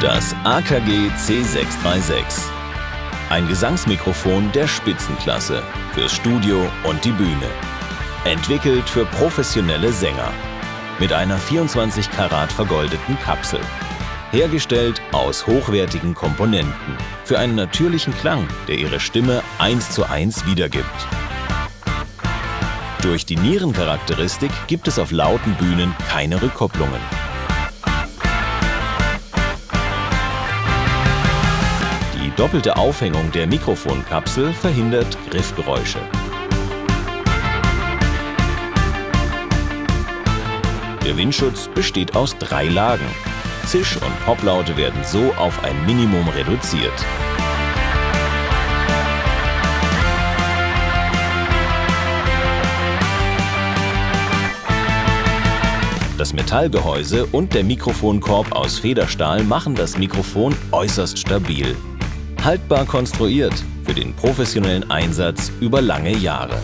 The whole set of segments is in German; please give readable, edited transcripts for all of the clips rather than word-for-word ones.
Das AKG C636. Ein Gesangsmikrofon der Spitzenklasse fürs Studio und die Bühne. Entwickelt für professionelle Sänger. Mit einer 24 Karat vergoldeten Kapsel. Hergestellt aus hochwertigen Komponenten. Für einen natürlichen Klang, der Ihre Stimme 1:1 wiedergibt. Durch die Nierencharakteristik gibt es auf lauten Bühnen keine Rückkopplungen. Die doppelte Aufhängung der Mikrofonkapsel verhindert Griffgeräusche. Der Windschutz besteht aus 3 Lagen. Zisch- und Poplaute werden so auf ein Minimum reduziert. Das Metallgehäuse und der Mikrofonkorb aus Federstahl machen das Mikrofon äußerst stabil. Haltbar konstruiert für den professionellen Einsatz über lange Jahre.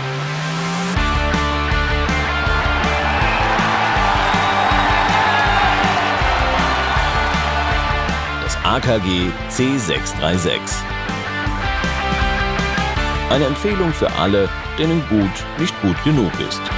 Das AKG C636. Eine Empfehlung für alle, denen gut nicht gut genug ist.